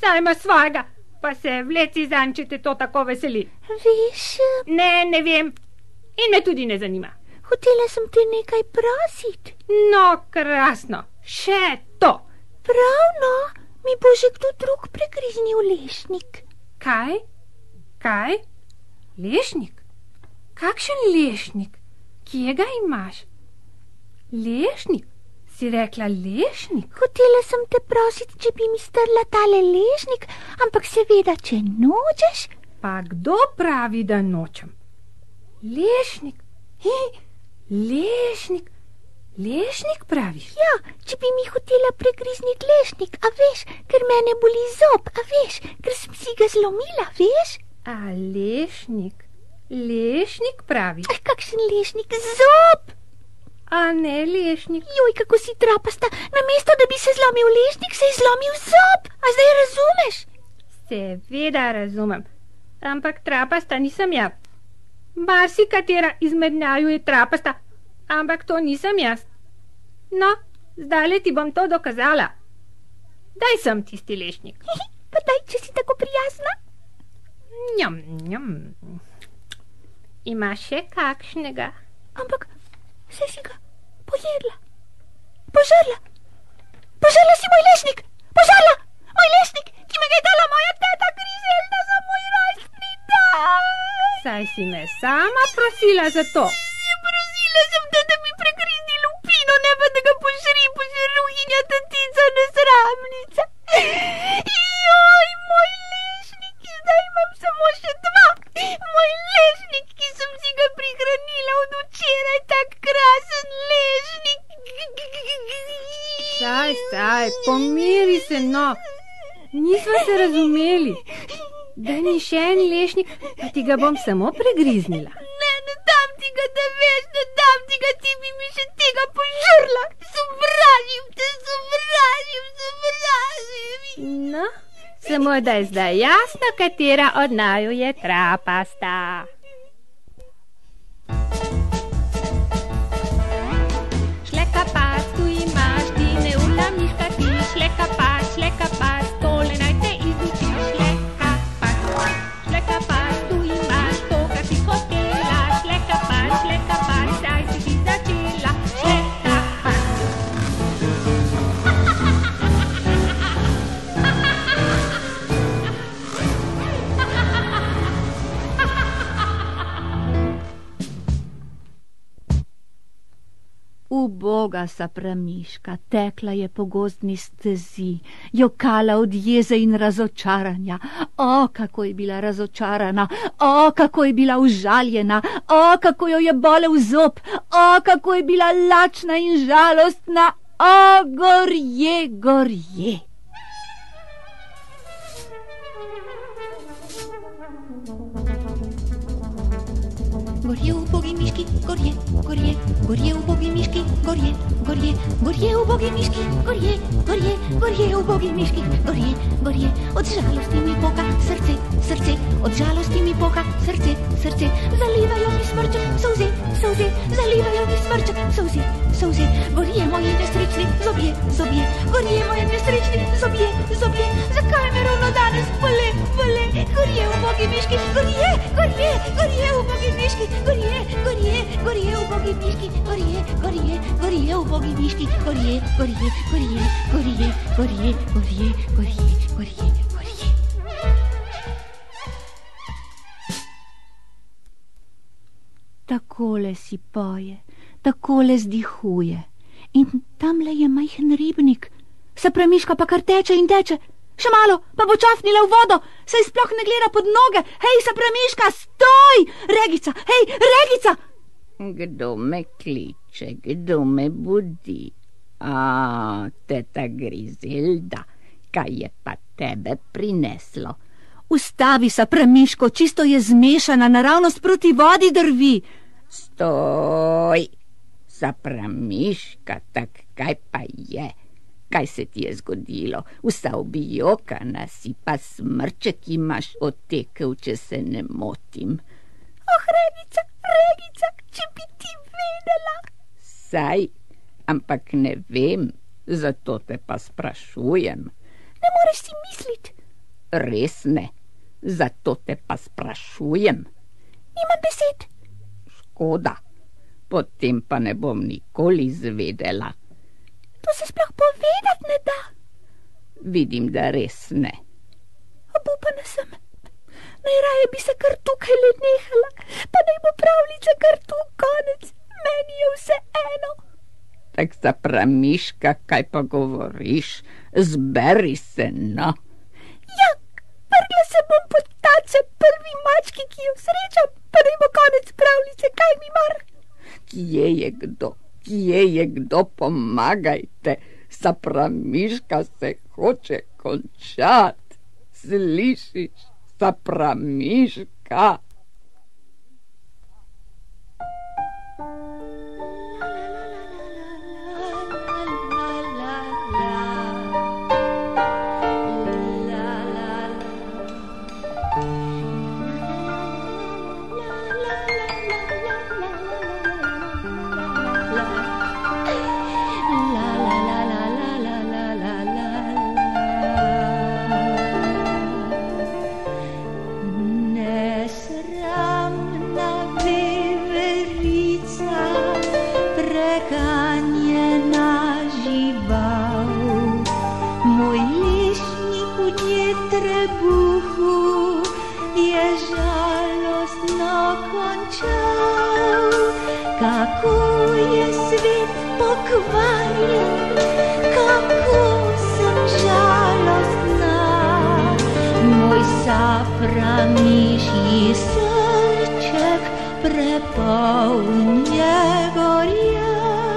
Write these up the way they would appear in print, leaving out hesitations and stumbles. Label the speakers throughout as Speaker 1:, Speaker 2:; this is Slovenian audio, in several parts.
Speaker 1: Saj ima svojega, pa se vleci zanj, če te to tako veseli.
Speaker 2: Veš,
Speaker 1: Ne vem. In me tudi ne zanima.
Speaker 2: hotela sem te nekaj prositi.
Speaker 1: No, krasno. Še to.
Speaker 2: Pravno, mi bo že kdo drug pregriznil lešnik.
Speaker 1: Kaj? Lešnik? Kakšen lešnik? Kje ga imaš? Lešnik? Si rekla lešnik?
Speaker 2: Hotela sem te prositi, če bi mi strla tale lešnik, ampak seveda, če nočeš.
Speaker 1: Pa kdo pravi, da nočem? Lešnik? Lešnik? Lešnik praviš?
Speaker 2: Ja, če bi mi hotela pregrizniti lešnik, a veš, ker mene boli zob, a veš, ker sem si ga zlomila, veš?
Speaker 1: A lešnik? Lešnik praviš?
Speaker 2: Aj, kakšen lešnik, zob!
Speaker 1: A ne lešnik?
Speaker 2: Joj, kako si trapasta, namesto da bi se zlomil lešnik, se je zlomil zob, a zdaj razumeš?
Speaker 1: Seveda razumem, ampak trapasta nisem jaz. Marsikatera izmed njaju je trapasta, ampak to nisem jaz. No, zdajle ti bom to dokazala. Daj sem tisti lešnik.
Speaker 2: Pa daj, če si tako prijazna.
Speaker 1: Njam. Imaš še kakšnega?
Speaker 2: Ampak, saj si ga pojedla. Požrla si moj lešnik. Požrla, moj lešnik, ki me ga je dala moja teta Grizelda za moj rojstni dan.
Speaker 1: Saj si me sama prosila za to.
Speaker 2: Prosila sem te, da mi pregrizni lupino, ne pa da ga požri ruhinja tatica nesramnica. Joj, moj lešnik, zdaj imam samo še 2. Moj lešnik, ki sem si ga prihranila od včeraj, tak krasen lešnik.
Speaker 1: Saj, pomiri se, no. Nisva se razumeli. Daj mi še en lešnik, pa ti ga bom samo pregriznila.
Speaker 2: Ne dam ti ga, da veš, ne dam ti ga, ti bi mi še tega požrla. Sovražim te.
Speaker 1: No, samo da je zdaj jasno, katera od naju je trapasta. Šleka pas, tu imaš, ti ne ulamiš, pa ti šleka pas, tole naj te izuči. Šleka pas, tu imaš, to, kar si hotela. Šleka pas, zdaj si ti začela. Šleka pas.
Speaker 3: Uboga Sapramiška tekla je po gozdni stezi, jokala od jeze in razočaranja. O, kako je bila razočarana, o, kako je bila užaljena, o, kako jo je bolel zob, o, kako je bila lačna in žalostna, o, gorje.
Speaker 2: Gorje ubogi miški, gorje, ubogi miški, gorje, ubogi miški, gorje, ubogi miški, gorje, od žalosti mi poka srce, od žalosti mi poka srce, zalivajo mi smrček, solze, zalivajo mi smrček, solze, gorje moji nesrečni zobje, gorje moji nesrečni zobje, zakaj me ravno danes bole, gorje, ubogi miški, gorje, ubogi miški, gorje, ubogi miški, gorje, ubogi miški, gorje.
Speaker 3: Takole si poje, takole zdihuje. In tamle je majhen ribnik. Sapramiška pa kar teče in teče. Še malo, pa bo čafnila v vodo, saj sploh ne gleda pod noge. Hej, Sapramiška, stoj! Regica, hej, Regica!
Speaker 4: Kdo me kliče, kdo me budi? A, teta Grizelda, kaj je pa tebe prineslo?
Speaker 3: Ustavi, Sapramiško, čisto je zmešana, naravnost proti vodi drvi.
Speaker 4: Stoj, Sapramiška, tak kaj pa je? Kaj se ti je zgodilo? Vsa objokana si, pa smrček imaš odtekel, če se ne motim.
Speaker 2: Oh, Regica, če bi ti vedela.
Speaker 4: Saj, ampak ne vem, zato te pa sprašujem.
Speaker 2: Ne moreš si misliti,
Speaker 4: Res ne, zato te pa sprašujem.
Speaker 2: Nimam besed.
Speaker 4: Škoda, potem pa ne bom nikoli izvedela.
Speaker 2: To se sploh povedati ne da.
Speaker 4: Vidim, da res ne.
Speaker 2: Obupana sem. Najraje bi se kar tukaj le nehala, pa naj bo pravljica kar tu konec. Meni je vse eno.
Speaker 4: Tak Sapramiška, kaj pa govoriš? Zberi se, no.
Speaker 2: Ja, vrgla se bom pod tace prvi mački, ki jo srečam, pa naj bo konec pravljice, kaj mi mar.
Speaker 4: Kje je kdo, pomagajte. Sapramiška se hoče končati. Slišiš, Sapramiška?
Speaker 2: Kako je svet pokvarjen, kako sem žalostna. Moj Sapramišji srček prepoln je gorja.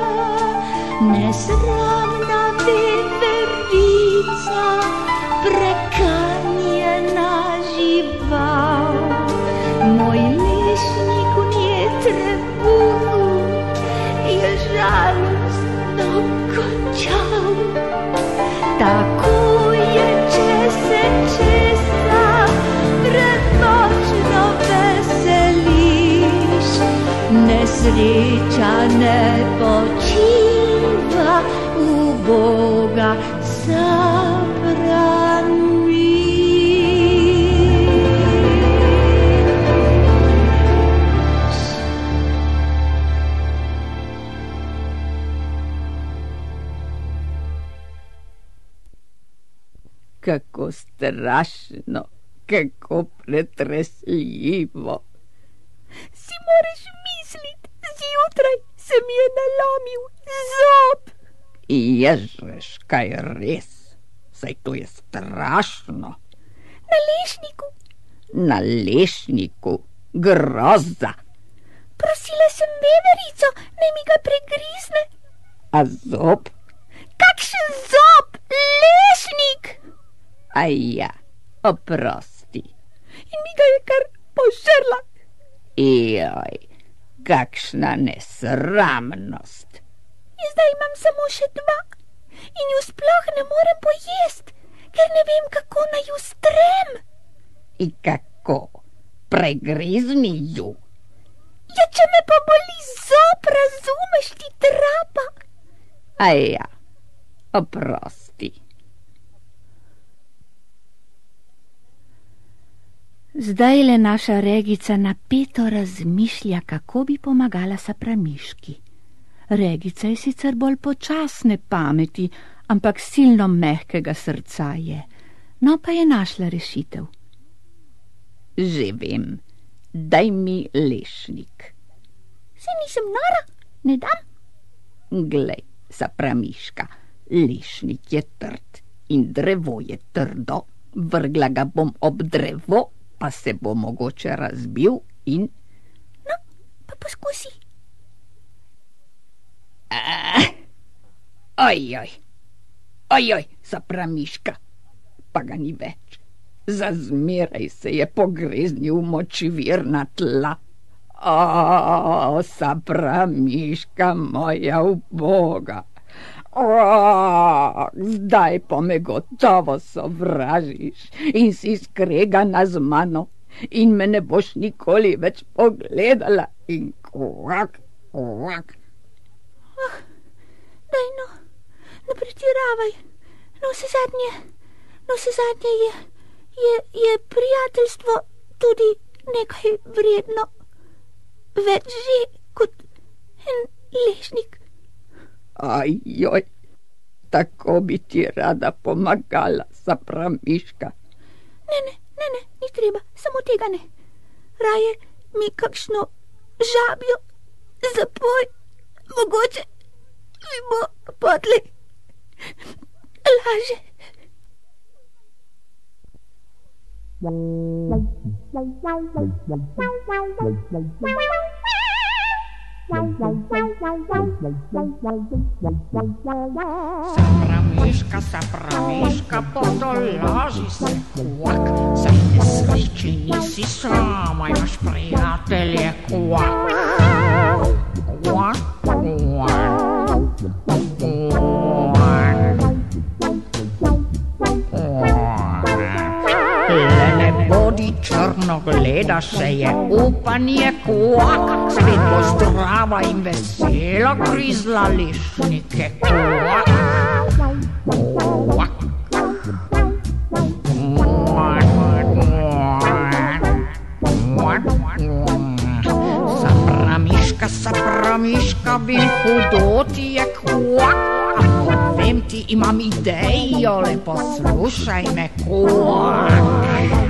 Speaker 2: Nesramna veverica, prekanjena žival. Moj lešnik v nje trebuhu je žalostno končal. Tako je, če se česa premočno veseliš. Nesreča ne počiva, uboga
Speaker 4: Kako strašno, kako pretresljivo.
Speaker 2: Si moraš misliti, zjutraj se mi je nalomil zob.
Speaker 4: Ježeš, kaj res? Saj to je strašno.
Speaker 2: Na lešniku.
Speaker 4: Na lešniku? Groza.
Speaker 2: Prosila sem veverico, naj mi ga pregrizne.
Speaker 4: A zob?
Speaker 2: Kakšen zob? Lešnik!
Speaker 4: Aja, oprosti.
Speaker 2: In mi ga je kar požrla.
Speaker 4: Joj, kakšna nesramnost.
Speaker 2: In zdaj imam samo še 2 in ju sploh ne morem pojest, ker ne vem, kako naj ju strem.
Speaker 4: In kako? Pregrizni ju.
Speaker 2: Ja, če me pa boli zob, razumeš, ti trapa.
Speaker 4: Aja, oprosti.
Speaker 3: Zdaj le naša Regica napeto razmišlja, kako bi pomagala Sapramiški. Regica je sicer bolj počasne pameti, ampak silno mehkega srca je. No, pa je našla rešitev.
Speaker 4: Že vem, daj mi lešnik.
Speaker 2: Se nisem nora, ne dam.
Speaker 4: Glej, Sapramiška, lešnik je trd in drevo je trdo. Vrgla ga bom ob drevo, pa se bo mogoče razbil in...
Speaker 2: No, pa poskusi.
Speaker 4: Ojoj, Sapramiška, pa ga ni več. Zazmeraj se je pogreznil v močvirna tla. O, Sapramiška moja uboga. Zdaj pa me gotovo sovražiš in si skregana z mano in me ne boš nikoli več pogledala in kvak.
Speaker 2: Daj no, ne pretiravaj. No vse zadnje je prijateljstvo tudi nekaj vredno, več že kot en lešnik.
Speaker 4: Ajoj, tako bi ti rada pomagala, Sapramiška.
Speaker 2: Ne, ni treba, samo tega ne. Raje mi kakšno žabjo zapoj, mogoče mi bo potlej laže.
Speaker 5: Sapramiška, potolaži se, kvak, saj nesreči nisi sama, imaš prijatelje, kvak. Kvak, ne bodi črno, gleda se je upanje, kvak, spet bo zdrava in vesela grizla lešnike, kvak. Sapramiška, bil hudo ti je, kvak, a vem ti, imam idejo, le poslušaj me, kvak.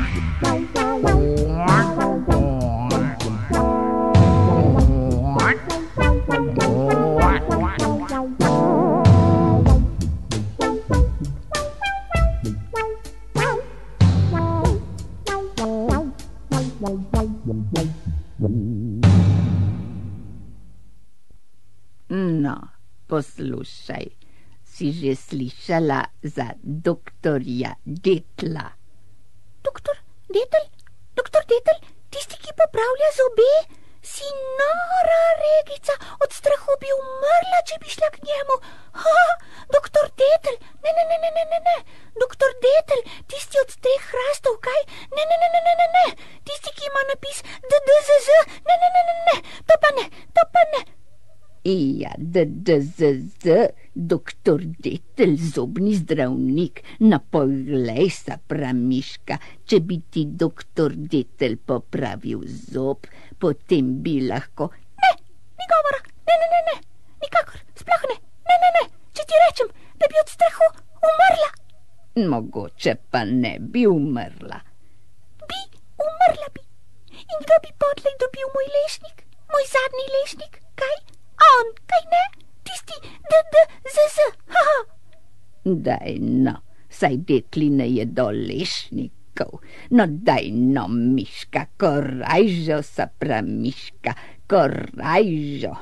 Speaker 4: No, poslušaj, si že slišala za doktorja Detla?
Speaker 2: Doktor Detel? Doktor Detel? Tisti, ki popravlja zobe? Si nora, Regica, od strahu bi umrla, če bi šla k njemu. Doktor Detel, ne. Doktor Detel, tisti od 3 hrastov, kaj? Ne. Tisti, ki ima napis DDZZ, ne. To pa ne.
Speaker 4: Ja, DDZZ, doktor Detel, zobni zdravnik. Na poglej, Sapramiška, če bi ti doktor Detel popravil zob, potem bi lahko...
Speaker 2: Ne, ni govora, ne, nikakor, sploh ne, če ti rečem, da bi od strahu umrla.
Speaker 4: Mogoče pa ne bi umrla.
Speaker 2: Umrla bi. In kdo bi potlej dobil moj lešnik? Moj zadnji lešnik, kaj? On, kaj ne? Tisti DDZZ,
Speaker 4: Daj no, saj detli ne jedo lešnikov. No, daj no, Miška, korajžo, Sapramiška, korajžo.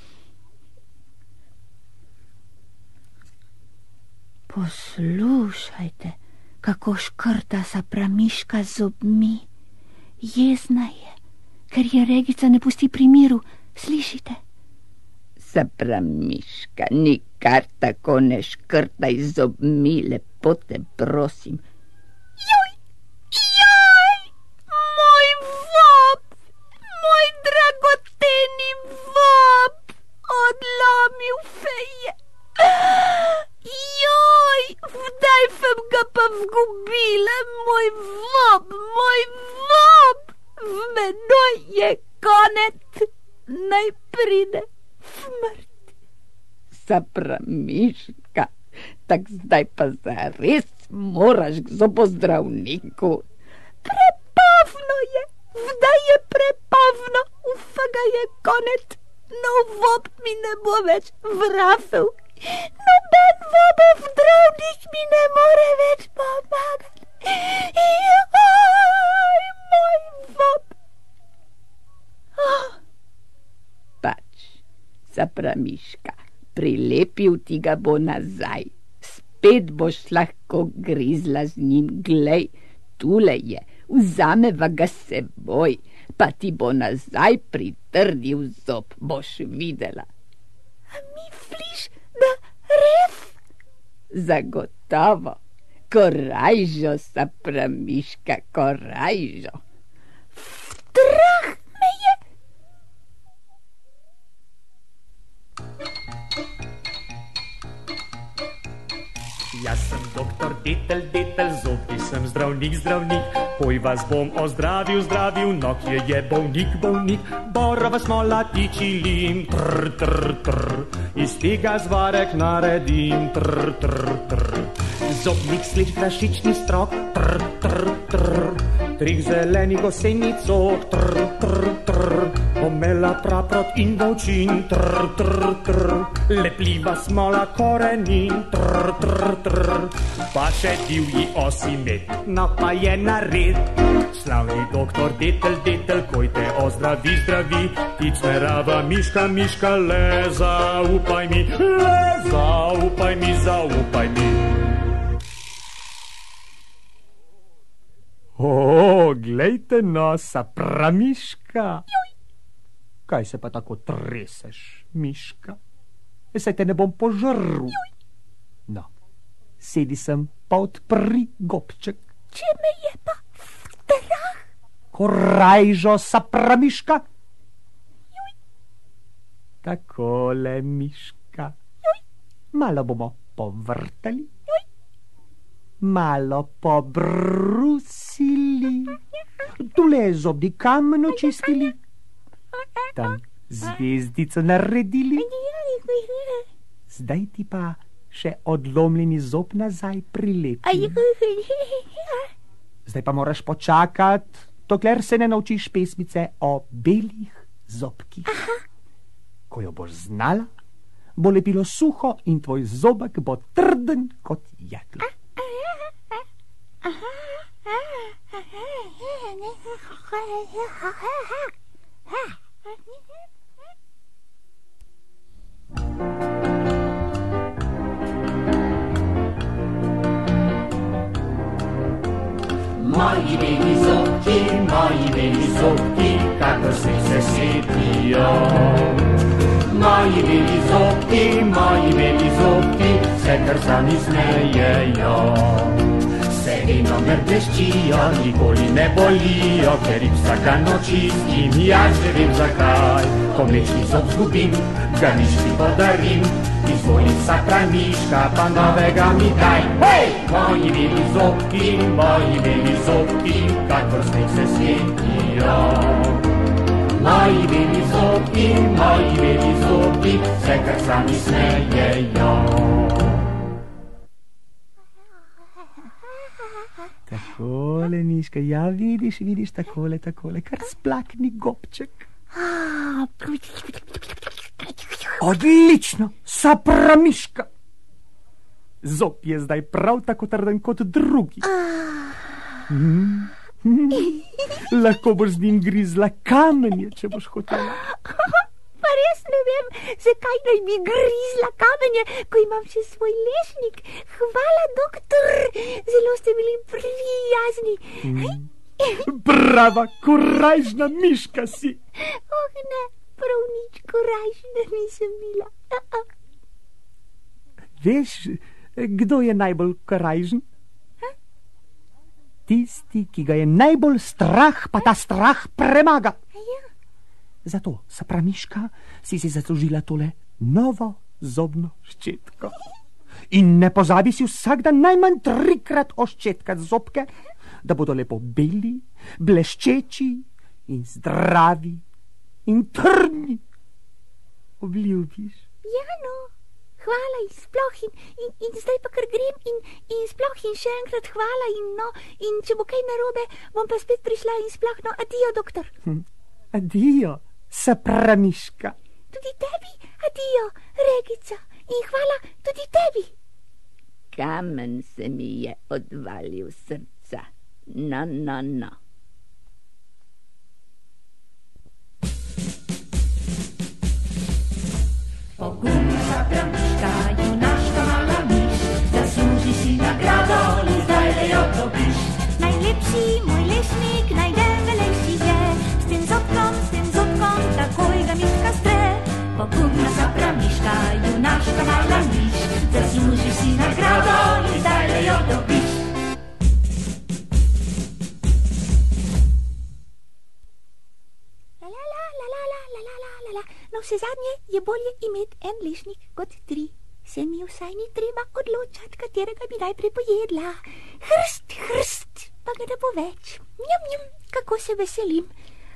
Speaker 3: Poslušajte, kako škrta Sapramiška z zobmi. Jezna je, ker je Regica ne pusti pri miru, slišite?
Speaker 4: Sapramiška, nikar tako ne škrtaj z zobmi, lepo te prosim.
Speaker 2: Joj, moj vob, moj dragoceni vob, odlomil feje. Joj, vdaj sem ga pa vgubila, moj vob, v menoj je konec, naj pride smrt.
Speaker 4: Sapramiška, tak zdaj pa zares moraš k zobozdravniku.
Speaker 2: Prepavno je, vdaj je prepavno, vsega je konec, nov vob mi ne bo več vrafel. Noben vobov zdravnik mi ne more več pomagati. Joj, moj vob.
Speaker 4: Pač, Sapramiška, prilepil ti ga bo nazaj. Spet boš lahko grizla z njim, glej, tule je, vzameva ga seboj, pa ti bo nazaj pritrdil zob, boš videla.
Speaker 2: A misliš, da res?
Speaker 4: Zagotovo. Korajžo, Sapramiška, korajžo.
Speaker 2: Strah me je.
Speaker 6: Jaz sem doktor Detel, zobi sem zdravnik, zdravnik, poj vas bom ozdravil, no kje je bolnik, borova smola tiči lim, iz tega zvarek naredim, zobnik sliš prašični strok, trih zelenih gosenih cok, omela praprot in volčin, lepljiva smola korenin, pa še divji osimet, no pa je nared. Slavni doktor detel, koj te ozdravi, tič merava miška, le zaupaj mi, zaupaj mi. O, glejte no, Sapramiška. Kaj se pa tako treseš, miška? Saj te ne bom požrl. No, sedi sem pa odpri gobček.
Speaker 2: Če me je pa strah.
Speaker 6: Korajžo, Sapramiška. Takole, miška. Malo bomo povrtali. Malo pobrusili, tule zobni kamen očistili, tam zvezdico naredili, zdaj ti pa še odlomljeni zob nazaj prilepili. Zdaj pa moraš počakati, dokler se ne naučiš pesmice o belih zobkih. Ko jo boš znala, bo lepilo suho in tvoj zobek bo trden kot jeklo.
Speaker 7: Moji beli zobki, kakor se sedijo. Moji beli zobki, se kar sami smejejo. Se vedno mrdeščijo, nikoli ne bolijo, ker jih vsaka noč čistim, jaz ne vem zakaj. Ko mlečni zob zgubim, ga miški podarim, izvolim Sapramiška, pa novega mi daj. Hej! Moji beli zobki, kakor sneg se svetijo. Moji beli zobki, se kar sami smejejo.
Speaker 6: Takole, miška, ja vidiš, takole, kar splakni gobček. Odlično, Sapramiška. Zob je zdaj prav tako trden kot drugi. Lahko boš z njim grizla kamenje, če boš hotela.
Speaker 2: Pa res ne vem, zakaj naj bi grizla kamenje, ko imam še svoj lešnik. Hvala, doktor, zelo ste bili prijazni.
Speaker 6: Brava, korajžna miška si.
Speaker 2: Oh ne, prav nič korajžna nisem bila.
Speaker 6: Veš, kdo je najbolj korajžen? Tisti, ki ga je najbolj strah, pa ta strah premaga. Zato, Sapramiška, si zaslužila tole novo zobno ščetko. In ne pozabi si vsak dan najmanj 3-krat oščetkati zobke, da bodo lepo beli, bleščeči in zdravi in trdni. Obljubiš?
Speaker 2: Ja, no, hvala in sploh in zdaj pa kar grem in sploh in še enkrat hvala in če bo kaj narobe, bom pa spet prišla in sploh, no, adijo, doktor.
Speaker 6: Adijo, Sapramiška.
Speaker 2: Tudi tebi, adijo, Regica, in hvala tudi tebi.
Speaker 4: Kamen se mi je odvalil srca. No.
Speaker 7: Pogumna Sapramiška, junaška mala miš, zasluži si nagrado in zdaj le jo dobiš.
Speaker 2: Najlepši moj lešnik, najdebelejši je, s tem zobkom, takoj ga miška stre.
Speaker 7: Pogumna Sapramiška, junaška mala miš, zasluži si nagrado in zdaj le jo dobiš.
Speaker 2: No, vse zadnje je bolje imeti en lešnik kot 3. Se mi vsaj ni treba odločati, katerega bi najprej pojedla. Hrst. pa ga ne bo več. Njam, njam, kako se veselim.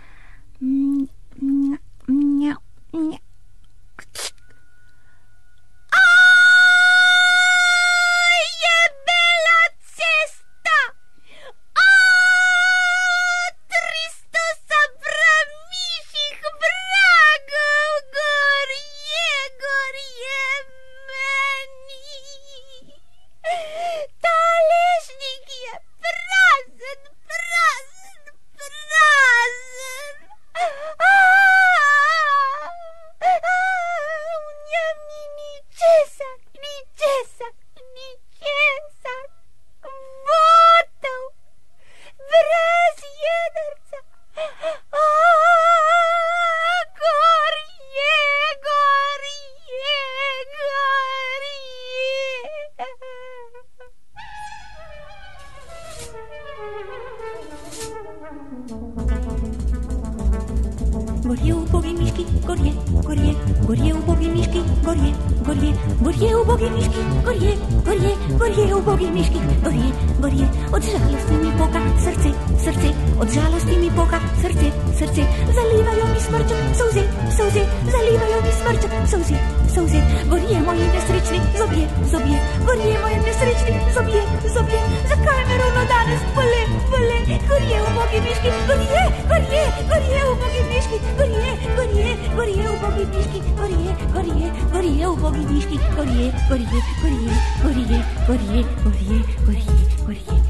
Speaker 8: Gorje ubogi miški, gorje, gorje, gorje ubogi miški, gorje, gorje, gorje ubogi miški, gorje, gorje, gorje ubogi miški, gorje, gorje. Od žalosti mi poka srce, srce, od žalosti mi poka srce, srce. Zalivajo mi smrček, solze, solze, zalivajo mi smrček, solze, solze. Gorje moji nesrečni zobje, zobje, gorje moji nesrečni zobje, zobje. Zakaj me ravno danes bole, bole? Gorje ubogi miški, gorje, gorje, gorje ubogi miški, gorje, gorje, gorje ubogi miški, gorje, gorje, gorje ubogi miški, gorje, gorje, gorje, gorje, gorje, gorje, gorje, gorje, gorje.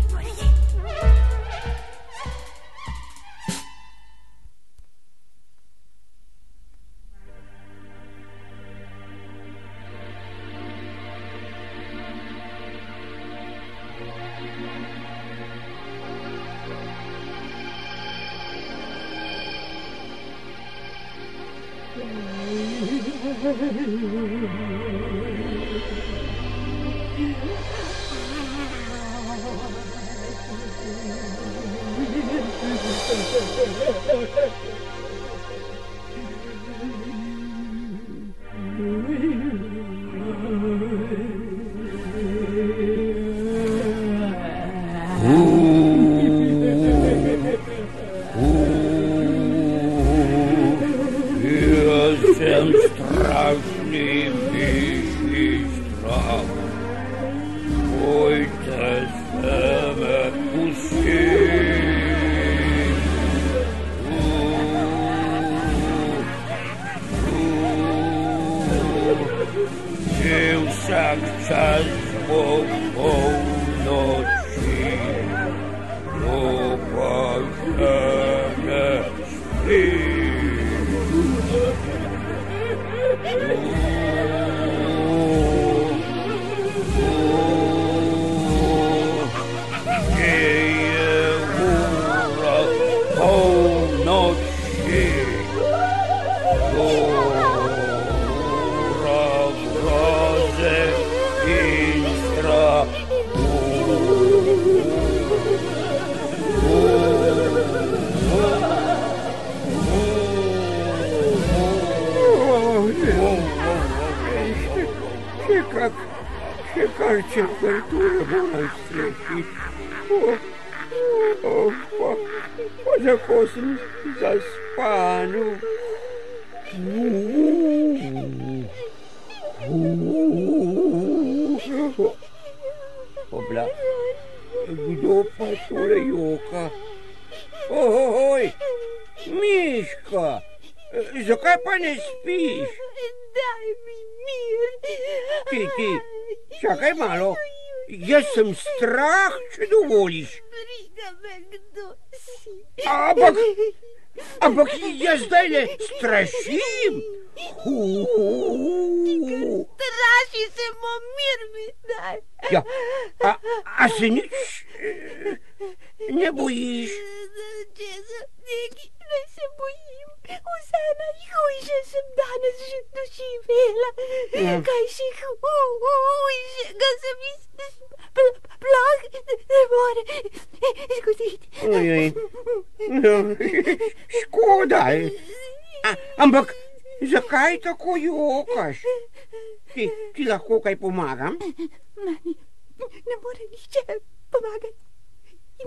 Speaker 9: Temperatura bună strechi. Poate cosmi za spanu. Obla, kdo pa tole joka? Oj, Miška, zakaj pa ne spiš?
Speaker 2: Daj mi mir.
Speaker 9: Ti, čakaj malo. Jaz sem strah, če dovoliš.
Speaker 2: Briga me, kdo si.
Speaker 9: Ampak jaz zdaj ne strašim.
Speaker 2: Straši se, mir mi daj.
Speaker 9: Ja, a se nič ne bojiš?
Speaker 2: Česa, nekaj ne se bojim. Vse najhujše sem danes že doživela. Kaj še hujšega se mi sploh ne more zgoditi.
Speaker 9: Ojej, no, škoda. Ampak zakaj tako jokaš? Ti lahko kaj pomagam?
Speaker 2: Meni ne more nihče pomagati. In